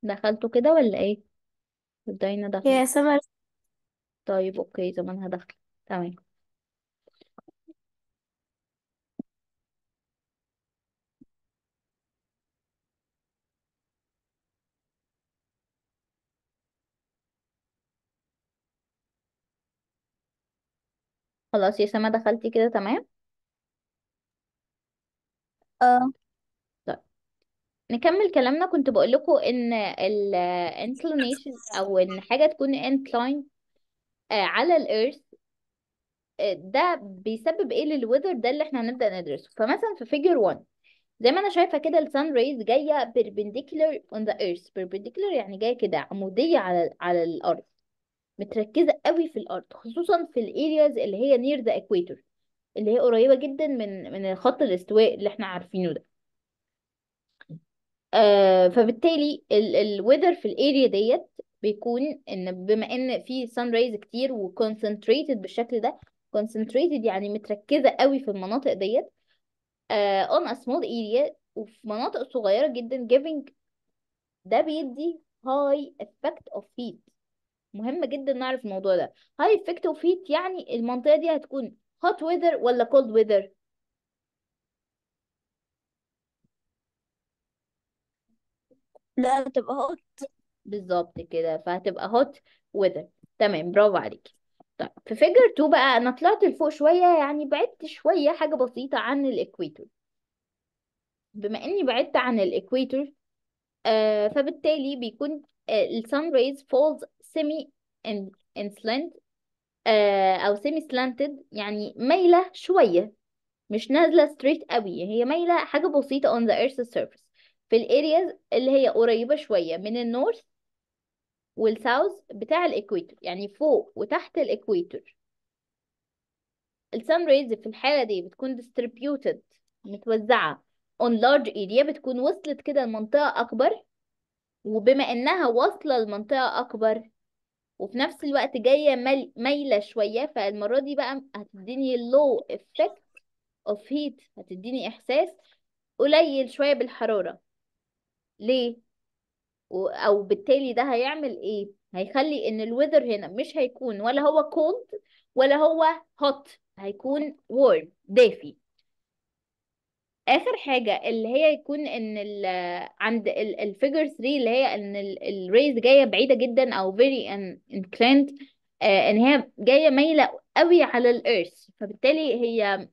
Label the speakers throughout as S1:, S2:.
S1: دخلته كده ولا ايه؟ دينا دخلت.
S2: يا سمر.
S1: طيب اوكي، زمانها دخلت. تمام. خلاص يا سما دخلتي كده، تمام.
S2: اه.
S1: طيب نكمل كلامنا. كنت بقول لكم ان ال inclination او ان حاجه تكون inclined على الارث، ده بيسبب ايه للويذر ده اللي احنا هنبدأ ندرسه. فمثلا في figure 1، زي ما انا شايفه كده السان ريز جايه perpendicular on the earth. perpendicular يعني جايه كده عموديه على الارض، متركزه قوي في الارض، خصوصا في الارياز اللي هي near the equator، اللي هي قريبه جدا من خط الاستواء اللي احنا عارفينه ده. فبالتالي الويذر في الاريا ديت بيكون ان بما ان في سان ريز كتير وكونسنتريتد بالشكل ده. concentrated يعني متركزه قوي في المناطق ديت on a small area وفي مناطق صغيره جدا giving. ده بيدي high effect of heat. مهم جدا نعرف الموضوع ده. high effect of heat يعني المنطقه دي هتكون hot weather ولا cold weather؟
S2: لا، تبقى هوت.
S1: بالظبط كده، فهتبقى hot weather. تمام، برافو عليكي. طيب في فيجر 2 بقى انا طلعت لفوق شويه، يعني بعدت شويه حاجه بسيطه عن الاكويتور. بما اني بعدت عن الاكويتور فبالتالي بيكون السان ريز فولز سيمي ان سلانت او سيمي سلانتد، يعني مايله شويه، مش نازله ستريت قوي، هي مايله حاجه بسيطه on the earth's surface في الارياز اللي هي قريبه شويه من النورث والساوث بتاع الاكويتور، يعني فوق وتحت الاكويتور. السان ريز في الحالة دي بتكون distributed، متوزعة on large area، بتكون وصلت كده لمنطقة أكبر. وبما إنها واصلة لمنطقة أكبر وفي نفس الوقت جاية مايلة شوية، فالمرة دي بقى هتديني low effect of heat، هتديني إحساس قليل شوية بالحرارة. ليه؟ أو بالتالي ده هيعمل إيه؟ هيخلي إن الويذر هنا مش هيكون ولا هو cold ولا هو hot، هيكون warm، دافي. اخر حاجه اللي هي يكون ان عند الفيجر 3 اللي هي ان الريز جايه بعيده جدا او very inclined، ان هي جايه مايله قوي على الارث، فبالتالي هي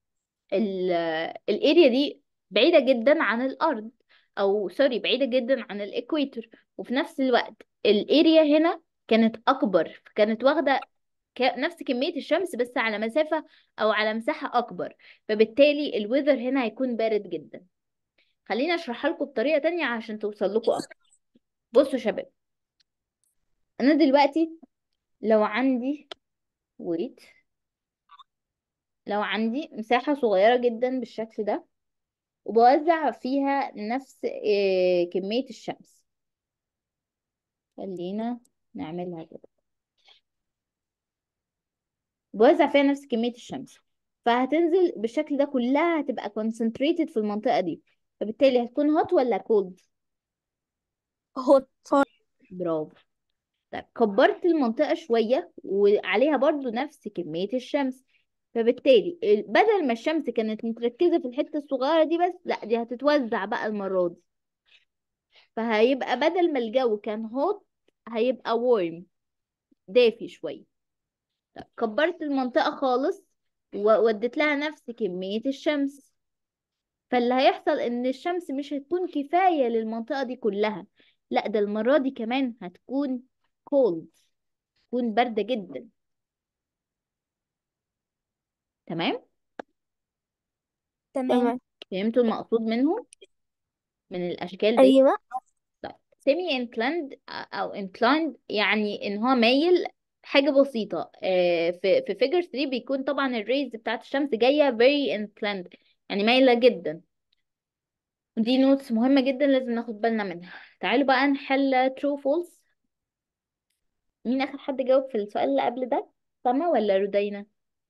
S1: الاريا دي بعيده جدا عن الارض، او سوري بعيده جدا عن الاكويتور. وفي نفس الوقت الاريا هنا كانت اكبر، كانت واخده نفس كميه الشمس بس على مسافه او على مساحه اكبر، فبالتالي الويذر هنا هيكون بارد جدا. خليني اشرحها لكم بطريقه تانية عشان توصل لكم اكتر. بصوا يا شباب، انا دلوقتي لو عندي ويت لو عندي مساحه صغيره جدا بالشكل ده، وبوزع فيها نفس كميه الشمس. خلينا نعملها كده. بوزع فيها نفس كميه الشمس، فهتنزل بالشكل ده، كلها هتبقى concentrated في المنطقه دي، فبالتالي هتكون هوت ولا كولد؟
S2: هوت.
S1: برافو. طيب كبرت المنطقة شوية وعليها برضو نفس كمية الشمس، فبالتالي بدل ما الشمس كانت متركزة في الحتة الصغيرة دي بس، لا دي هتتوزع بقى المرة دي. فهيبقى بدل ما الجو كان هوت هيبقى warm، دافي شوية. طيب كبرت المنطقة خالص ووديت لها نفس كمية الشمس، فاللي هيحصل ان الشمس مش هتكون كفاية للمنطقة دي كلها، لا ده المرة دي كمان هتكون cold، تكون باردة جدا. تمام.
S2: تمام.
S1: فهمتوا المقصود منه من الاشكال دي؟
S2: ايوه.
S1: طيب سيمي انكلاند او انكلايند يعني ان هو مايل حاجه بسيطه. في فيجر 3 بيكون طبعا الريز بتاعت الشمس جايه very inclined، يعني مايله جدا. دي نوتس مهمه جدا لازم ناخد بالنا منها. تعالوا بقى نحل true false. مين اخر حد جاوب في السؤال اللي قبل ده؟ سما ولا رودينا؟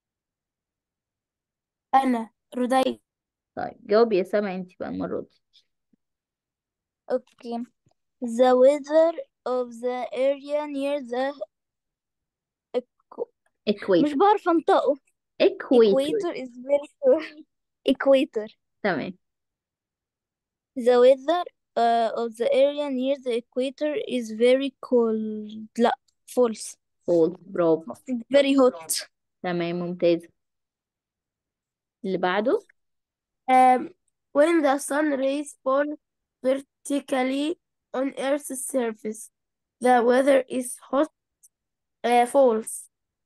S2: انا رودي.
S1: طيب جاوب يا سما انت بقى المره دي.
S2: اوكي. The weather of the area near the equ- مش
S1: equator.
S2: بعرف انطقه.
S1: equator.
S2: equator is very cold. equator.
S1: تمام.
S2: The weather of the area near the equator is very cold. لا false.
S1: false. برافو.
S2: It's very hot.
S1: تمام، ممتاز. اللي بعده.
S3: Um, when the sun rays fall vertically on Earth's surface, the weather is hot. False.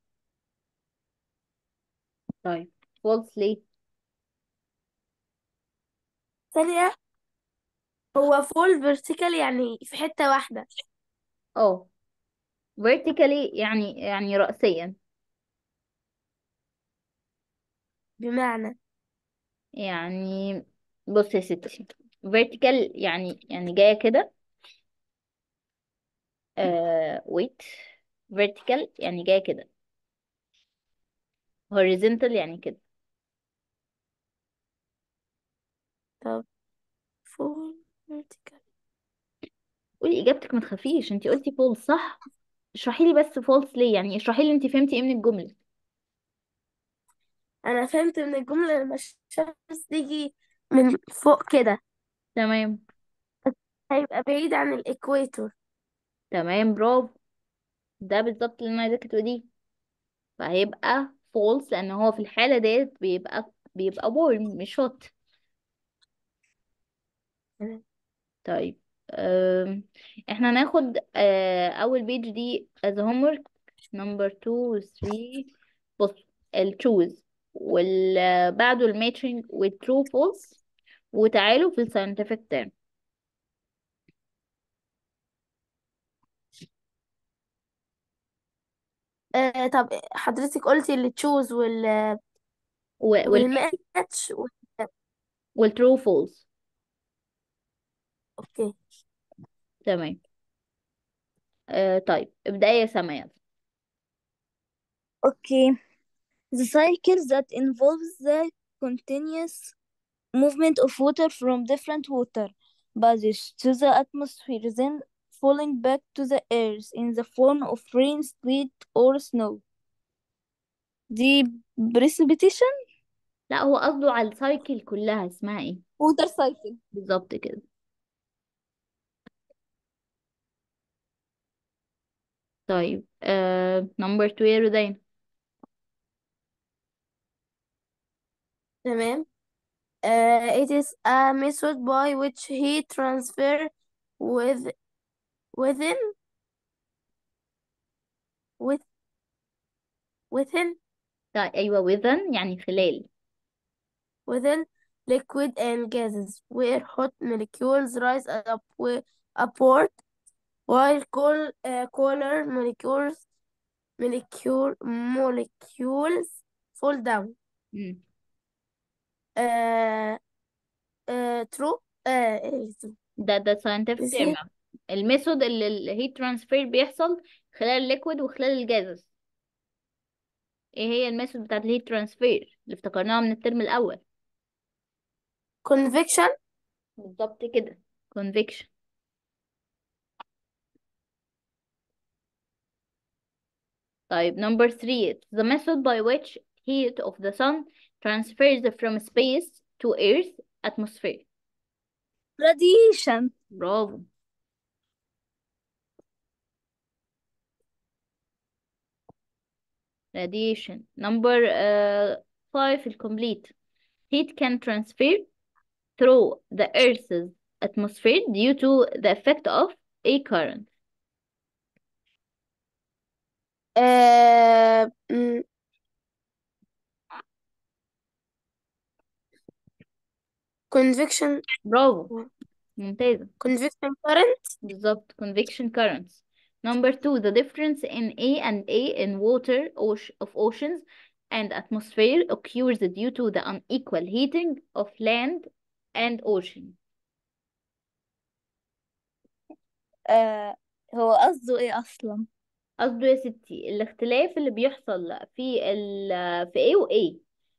S1: طيب false ليه؟
S3: ثانية، هو fall vertically يعني في حتة واحدة.
S1: اه vertically يعني رأسيا.
S3: بمعنى
S1: يعني بص يا ستي، vertical يعني جاية كده. wait. vertical يعني جاية كده. horizontal يعني كده.
S3: طب fall vertical.
S1: قولي إجابتك، ما تخافيش، انتي قلتي false صح. اشرحي لي بس false ليه، يعني اشرحي لي انتي فهمتي ايه من الجملة.
S3: أنا فهمت من الجملة لما الشمس تيجي من فوق كده
S1: تمام.
S3: هيبقى بعيد عن الإكويتور.
S1: تمام، برافو. ده بالظبط اللي انا عايزاكي تقوليه. فهيبقى false لان هو في الحالة ديت بيبقى warm مش hot. طيب. احنا هناخد اول بيج دي as homework number 2 و 3. بص، التروز بعده الماتشنج والترو فولس، وتعالوا في الساينتفك تيرم
S3: طب حضرتك قلتي اللي تشوز
S1: والماتش
S3: والماتش
S1: والترو فولس.
S3: اوكي.
S1: تمام. طيب ابدأي يا سما.
S2: Okay. The cycle that involves the continuous movement of water from different water bodies to the atmosphere, then falling back to the earth in the form of rain, sleet, or snow. دي precipitation.
S1: لا، هو قصده على السايكل كلها، اسمها ايه؟
S2: water cycle.
S1: بالظبط كده. طيب نمبر 2 يا رودين.
S3: تمام. It is a method by which heat transfer with within with within
S1: طيب ايوه، within يعني خلال.
S3: within liquid and gases where hot molecules rise upward while colder molecules fall down.
S1: مم.
S3: uh, true.
S1: ده scientific
S3: is
S1: term.
S3: it
S1: الميثود اللي الهيت ترانسفير بيحصل خلال الليكويد وخلال الجازز. ايه هي الميثود بتاعت الهيت ترانسفير اللي افتكرناها من الترم الاول؟
S3: convection.
S1: بالظبط كده. convection. طيب number 3. It's the method by which heat of the sun transfers from space to earth atmosphere.
S2: radiation.
S1: برافو. radiation. number 5 الكمبليت. Heat can transfer through the Earth's atmosphere due to the effect of a current.
S3: uh, mm, convection
S1: برافو، ممتازة.
S3: convection current.
S1: بالظبط convection currents. Number 2. The difference in A in water of oceans and atmosphere occurs due to the unequal heating of land and ocean.
S2: هو قصده ايه اصلا؟
S1: قصده يا ستي الاختلاف اللي بيحصل في A و A.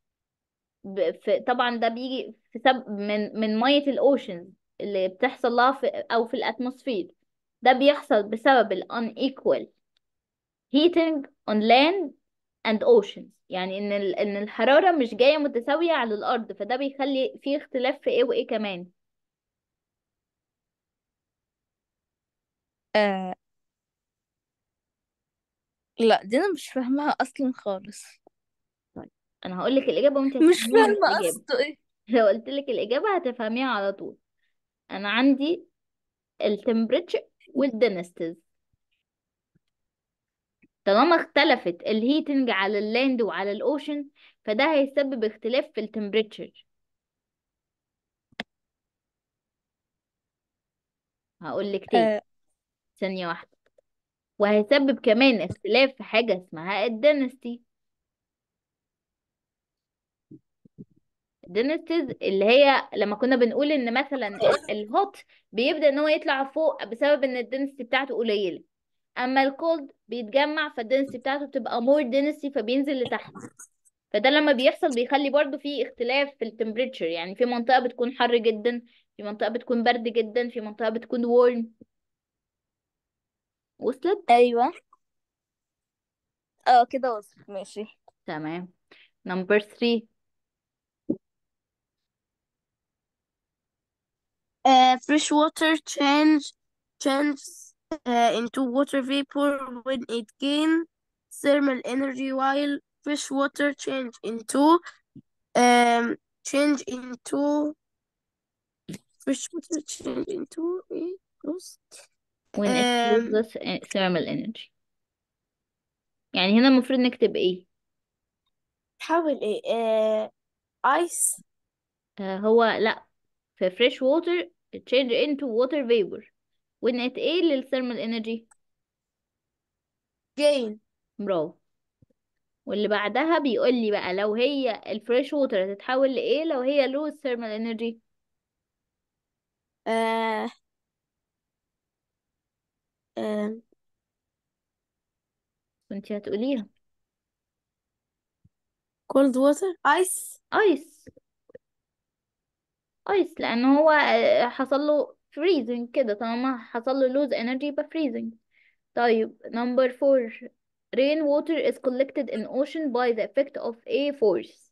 S1: طبعا ده بيجي في من مية الاوشنز اللي بتحصل لها او في الاتموسفير. ده بيحصل بسبب ال unequal heating on land and oceans. يعني ان الحرارة مش جاية متساوية على الأرض، فده بيخلي فيه اختلاف في ايه وايه كمان.
S2: آه لا، دي انا مش فاهمها اصلا خالص.
S1: طيب انا هقول لك الإجابة وانت
S2: مش
S1: هتفهميها من
S2: فاهمة
S1: الإجابة.
S2: قصده ايه.
S1: لو قلت لك الإجابة هتفهميها على طول. انا عندي التمبريتشر والدنستيز. طالما اختلفت الهيتنج على اللاند وعلى الاوشن، فده هيسبب اختلاف في التمبريتشر. هقول لك تاني،
S2: آه
S1: ثانية واحدة. وهيسبب كمان اختلاف في حاجة اسمها الدنستي. الدنستيز اللي هي لما كنا بنقول ان مثلا الهوت بيبدأ ان هو يطلع فوق بسبب ان الدنستي بتاعته قليلة، اما الكولد بيتجمع فالدنستي بتاعته بتبقى مور دنستي فبينزل لتحت. فده لما بيحصل بيخلي برضو في اختلاف في التمبريتشر، يعني في منطقة بتكون حر جدا، في منطقة بتكون برد جدا، في منطقة بتكون وورم. وصلت؟
S2: ايوه. كده وصل ماشي.
S1: تمام. نمبر 3.
S3: Fresh water changes into water vapor when it gains thermal energy, while fresh water um change into gross.
S1: when it
S3: um
S1: loses thermal energy. يعني هنا المفروض نكتب ايه؟
S3: حاول ايه ice.
S1: هو لا، في fresh water change into water vapor when it ايه للthermal energy.
S3: gain.
S1: برافو. واللي بعدها بيقول لي بقى لو هي الفريش ووتر هتتحول لايه لو هي lose thermal energy.
S3: uh, um,
S1: كنت هتقوليها.
S3: cold water ice.
S1: ايس. ايس لان هو حصل له freezing كده، طالما حصل له lose energy يبقى freezing. طيب number 4. rain water is collected in ocean by the effect of a force.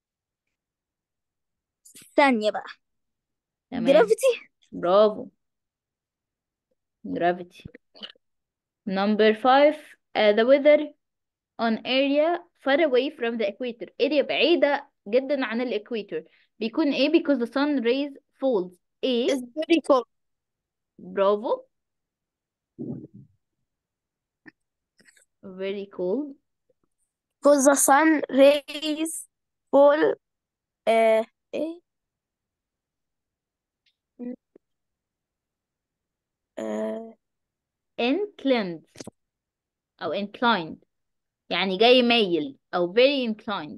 S2: ثانية بقى.
S1: تمام.
S2: جرافيتي.
S1: برافو. gravity. number 5. the weather on area far away from the equator. area بعيدة جدا عن الاكويتر بيكون ايه because the sun rays falls ايه.
S3: It's very cold
S1: برافو. very cold.
S3: because the sun rays fall ايه uh,
S1: inclined او inclined يعني جاي مايل او very inclined.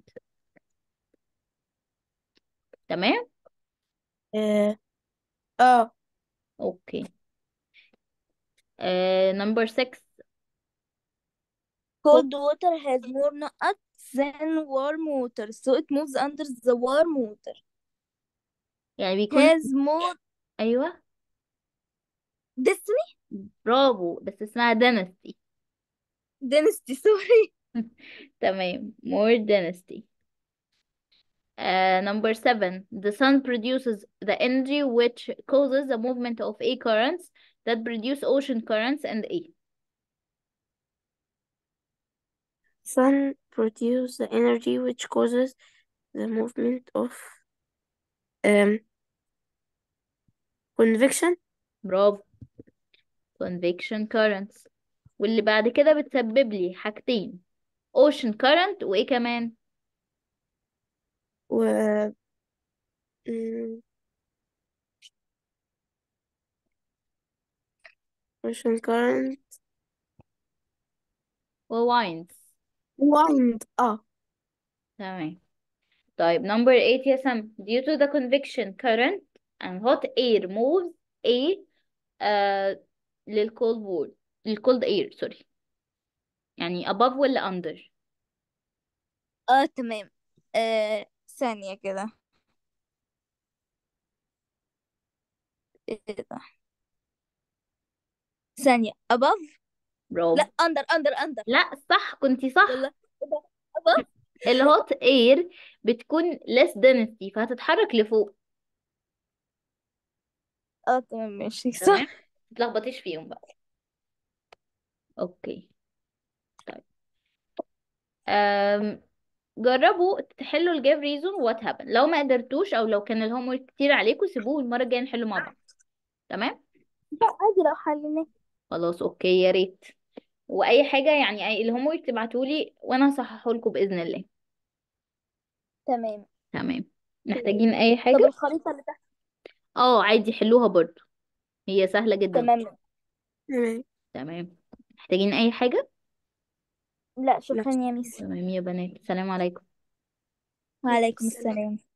S1: تمام.
S3: uh, اه
S1: اوكي. number 6.
S2: cold water has more nuts than warm water, so it moves under the warm water.
S1: يعني بيكون
S2: has more
S1: ايوه.
S2: destiny.
S1: برافو بس اسمها dynasty.
S2: dynasty sorry.
S1: تمام more dynasty. number 7. The sun produces the energy which causes the movement of A currents that produce ocean currents and A.
S3: sun produce the energy which causes the movement of um, convection.
S1: برافو. convection currents. واللي بعد كده بتسبب لي حاجتين ocean current وإيه كمان.
S3: و mm, ocean current
S1: وwinds.
S3: wind
S1: تمام. طيب number 8 يا سما. due to the convection current and hot air moves A للcold wall للcold air sorry يعني above ولا under.
S2: تمام. ثانية كده. ايه ده. ثانية above.
S1: برافو.
S2: لا under.
S1: لا صح، كنتي صح.
S2: والله إيه ده؟ above.
S1: الهوت اير بتكون less density فهتتحرك لفوق.
S2: اه تمام ماشي
S1: تمام،
S2: صح.
S1: متلخبطيش فيهم بقى. اوكي طيب. أم... جربوا تحلوا الجيف ريزون وات هابن. لو ما قدرتوش او لو كان الهوم ورك كتير عليكم سيبوه المره الجايه نحله مع بعض. تمام.
S2: لا عادي لو حلينا.
S1: خلاص اوكي، يا ريت. واي حاجه يعني اي الهوم ورك تبعتولي وانا هصححه لكم باذن الله.
S2: تمام.
S1: تمام. محتاجين اي
S2: طب
S1: حاجه؟
S2: الخريطة اللي تحت.
S1: اه عادي، حلوها برضو، هي سهله جدا.
S2: تمام.
S3: تمام.
S1: تمام. محتاجين اي حاجه؟
S2: لا
S3: لا.
S2: شكرا يا ميس.
S1: تمام يا بنات، سلام عليكم.
S2: وعليكم السلام.